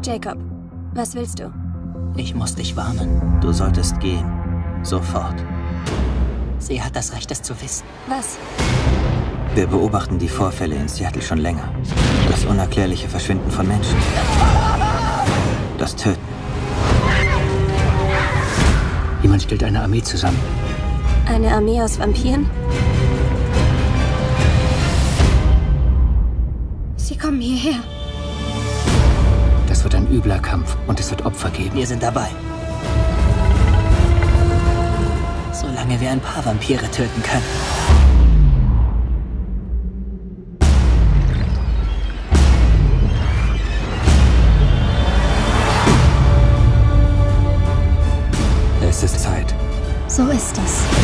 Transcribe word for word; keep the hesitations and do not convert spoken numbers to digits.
Jacob, was willst du? Ich muss dich warnen. Du solltest gehen. Sofort. Sie hat das Recht, es zu wissen. Was? Wir beobachten die Vorfälle in Seattle schon länger. Das unerklärliche Verschwinden von Menschen. Das Töten. Jemand stellt eine Armee zusammen. Eine Armee aus Vampiren? Sie kommen hierher. Das wird ein übler Kampf und es wird Opfer geben. Wir sind dabei. Solange wir ein paar Vampire töten können. Es ist Zeit. So ist es.